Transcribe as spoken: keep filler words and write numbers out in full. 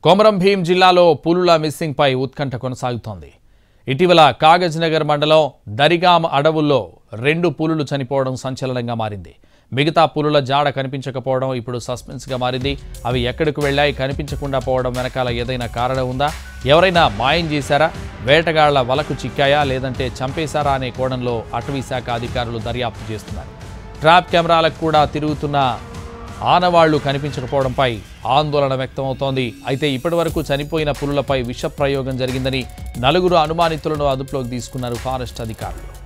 కొమరం భీం జిల్లాలో పులుల మిస్సింగ్ పై ఉత్కంఠ కొనసాగుతోంది. ఇటీవల కాగజ్ నగర్ మండలం దరిగామ అడవుల్లో రెండు పులులు చనిపోవడం సంచలనంగా మారింది. మిగతా పులుల జాడ కనిపించకపోవడం ఇప్పుడు సస్పెన్స్ గా మారింది. అవి ఎక్కడికి వెళ్ళాయి, కనిపించకుండా పోవడం వెనకాల ఏదైనా కారణం ఉందా? ఎవరైనా మాయం చేశారా? వేటగాళ్ల వలకు చిక్కాయా, లేదంటే చంపేశారా అనే కోణంలో అటవీ శాఖ అధికారులు దర్యాప్తు చేస్తున్నారు. ట్రాప్ కెమెరాలకు కూడా తిరుగుతున్న ఆనవాళ్లు కనిపించకపోవడంపై ఆందోళన వ్యక్తమవుతోంది. అయితే ఇప్పటివరకు చనిపోయిన పులులపై విష ప్రయోగం జరిగిందని నలుగురు అనుమానితులను అదుపులోకి తీసుకున్నారు ఫారెస్ట్ అధికారులు.